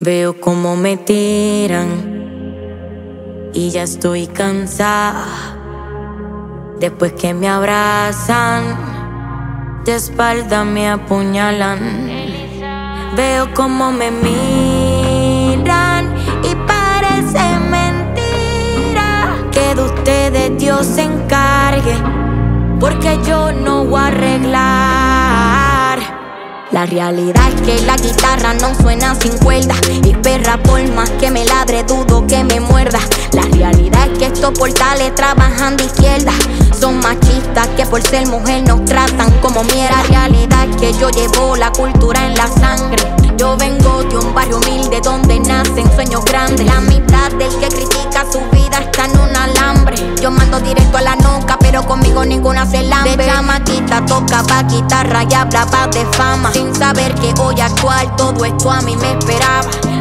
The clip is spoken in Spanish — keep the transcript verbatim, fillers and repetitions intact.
Veo cómo me tiran y ya estoy cansada. Después que me abrazan, de espalda me apuñalan. Veo cómo me miran y parece mentira que de ustedes Dios se encargue, porque yo no voy a arreglar. La realidad es que la guitarra no suena sin cuerda, y perra por más que me ladre dudo que me muerda. La realidad es que estos portales trabajan de izquierda, son machistas que por ser mujer nos tratan como mierda. La realidad es que yo llevo la cultura en la sangre. Yo vengo de un barrio humilde donde nacen sueños grandes. La mitad del que critica su vida está en un alambre. Yo mando directo a la nuca, pero conmigo ninguna se lambe. De chamaquita tocaba guitarra y hablaba de fama, sin saber que hoy actual todo esto a mí me esperaba.